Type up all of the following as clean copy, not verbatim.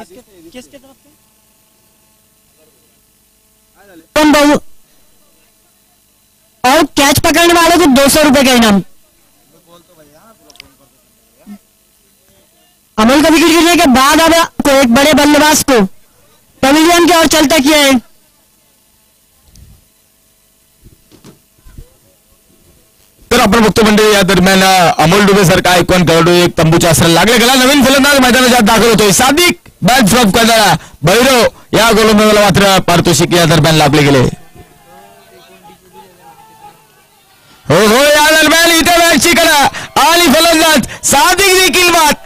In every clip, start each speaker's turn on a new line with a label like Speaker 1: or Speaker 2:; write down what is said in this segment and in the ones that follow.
Speaker 1: किसके तरफ से? और कैच पकड़ने वाले को 200 रुपए का इनाम। अमल का विकेट गिरने के बाद अब को एक बड़े बल्लेबाज को पवेलियन की ओर चलता किया है।
Speaker 2: तर आपण बघतो मंडळी या दरम्यान अमोल डुबे सारखा आयकॉन खेळाडू एक तंबूच्या आसरा लागले गेला नवीन फलंदाज मैदानात दाखल होतोय सादिक बॅट फ्लॉप करणारा भैरव या गोलंदाजाला मात्र पारितोषिक या दरम्यान लाभले गेले। हो हो या दरम्यान इथे बॅटची करा आणि फलंदाज सादिक देखील बाद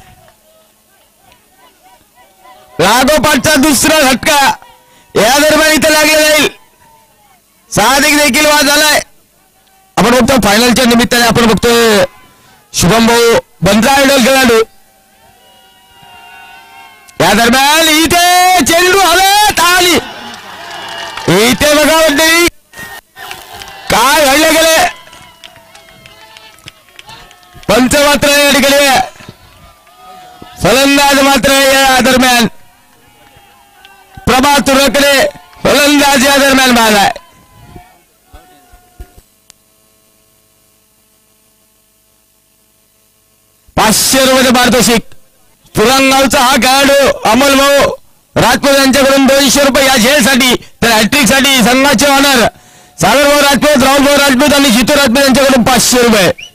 Speaker 2: लागोपाठचा दुसरा झटका या दरम्यान इथे लागले जाईल। सादिक देखील बाद झालाय। आपण बघतो फायनलच्या निमित्ताने आपण बघतोय शुभम भाऊ बंद्रा आयडल खेळाडू या दरम्यान इथे चेंडू हवेत आली इथे बघा मंडळी काय घडले गेले पंच मात्र या ठिकाणी फलंदाज मात्र या दरम्यान प्रभा तुरकडे फलंदाज या दरम्यान बाद आहे। ₹500 पारितोषिक पुरंगावचा हा खेळाडू अमोल भाऊ राजपूत यांच्याकडून ₹200 या झेलसाठी तर हॅट्रिक साठी संघाचे ऑनर सागर भाऊ राजपूत राहुल भाऊ राजपूत आणि जितू राजपूत यांच्याकडून ₹500